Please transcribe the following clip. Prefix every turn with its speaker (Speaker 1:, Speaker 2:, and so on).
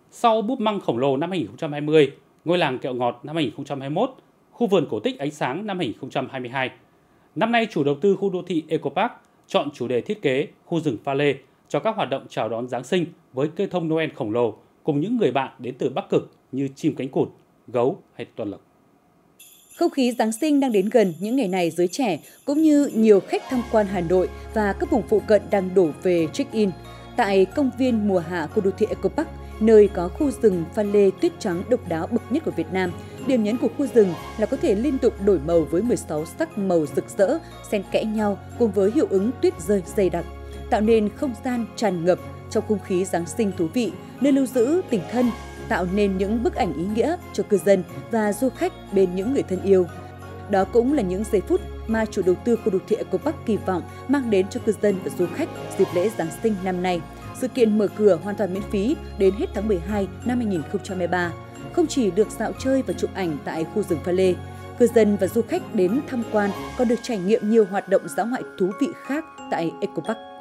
Speaker 1: Sau búp măng khổng lồ năm 2020, ngôi làng kẹo ngọt năm 2021, khu vườn cổ tích ánh sáng năm 2022. Năm nay, chủ đầu tư khu đô thị Eco Park chọn chủ đề thiết kế khu rừng pha lê cho các hoạt động chào đón Giáng sinh với cây thông Noel khổng lồ cùng những người bạn đến từ Bắc Cực như chim cánh cụt, gấu hay tuần lộc.
Speaker 2: Không khí Giáng sinh đang đến gần, những ngày này giới trẻ cũng như nhiều khách tham quan Hà Nội và các vùng phụ cận đang đổ về check-in tại công viên mùa hạ khu đô thị Eco Park, nơi có khu rừng pha lê tuyết trắng độc đáo bậc nhất của Việt Nam. Điểm nhấn của khu rừng là có thể liên tục đổi màu với 16 sắc màu rực rỡ, xen kẽ nhau cùng với hiệu ứng tuyết rơi dày đặc, tạo nên không gian tràn ngập trong không khí Giáng sinh thú vị, nơi lưu giữ tình thân, tạo nên những bức ảnh ý nghĩa cho cư dân và du khách bên những người thân yêu. Đó cũng là những giây phút mà chủ đầu tư khu đô thị Eco Park kỳ vọng mang đến cho cư dân và du khách dịp lễ Giáng sinh năm nay. Sự kiện mở cửa hoàn toàn miễn phí đến hết tháng 12 năm 2023. Không chỉ được dạo chơi và chụp ảnh tại khu rừng pha lê, cư dân và du khách đến tham quan còn được trải nghiệm nhiều hoạt động dã ngoại thú vị khác tại Eco Park.